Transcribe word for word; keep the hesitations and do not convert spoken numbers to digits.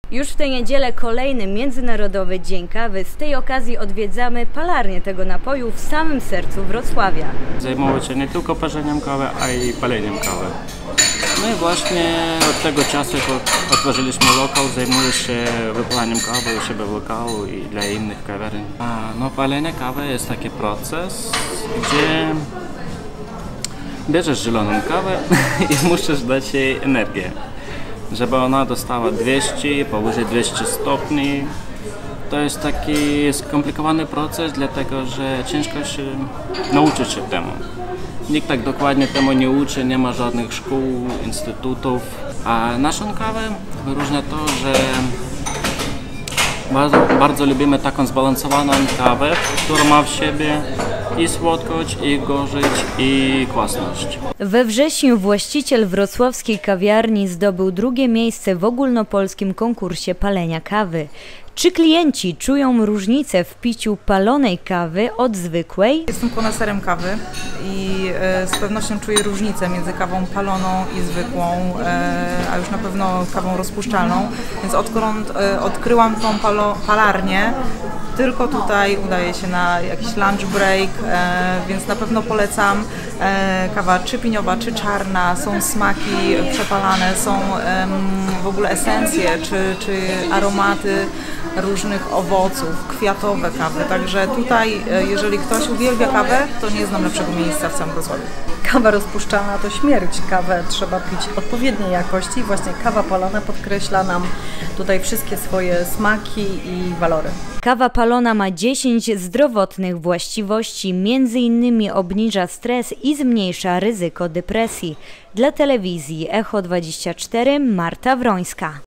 Już w tę niedzielę kolejny Międzynarodowy Dzień Kawy. Z tej okazji odwiedzamy palarnię tego napoju w samym sercu Wrocławia. Zajmował się nie tylko parzeniem kawy, a i paleniem kawy. No i właśnie od tego czasu, jak otworzyliśmy lokal, zajmuję się wypłalaniem kawy u siebie w lokalu i dla innych kawiarni. A, no palenie kawy jest taki proces, gdzie bierzesz zieloną kawę i musisz dać jej energię, żeby ona dostała dwieście, powyżej dwieście stopni. To jest taki skomplikowany proces, dlatego że ciężko się nauczyć się temu. Nikt tak dokładnie temu nie uczy, nie ma żadnych szkół, instytutów. A naszą kawę wyróżnia to, że bardzo, bardzo lubimy taką zbalansowaną kawę, która ma w sobie i słodkość, i gorycz, i kwasność. We wrześniu właściciel wrocławskiej kawiarni zdobył drugie miejsce w ogólnopolskim konkursie palenia kawy. Czy klienci czują różnicę w piciu palonej kawy od zwykłej? Jestem koneserem kawy i e, z pewnością czuję różnicę między kawą paloną i zwykłą, e, a już na pewno kawą rozpuszczalną. Więc odkąd e, odkryłam tą palo, palarnię, tylko tutaj udaje się na jakiś lunch break, e, więc na pewno polecam. E, kawa czy piniowa, czy czarna, są smaki przepalane, są e, w ogóle esencje, czy, czy aromaty różnych owoców, kwiatowe kawy. Także tutaj, jeżeli ktoś uwielbia kawę, to nie znam lepszego miejsca w całym Wrocławiu. Kawa rozpuszczalna to śmierć. Kawę trzeba pić odpowiedniej jakości. Właśnie kawa palona podkreśla nam tutaj wszystkie swoje smaki i walory. Kawa palona ma dziesięć zdrowotnych właściwości, między innymi obniża stres i zmniejsza ryzyko depresji. Dla telewizji Echo dwadzieścia cztery Marta Wrońska.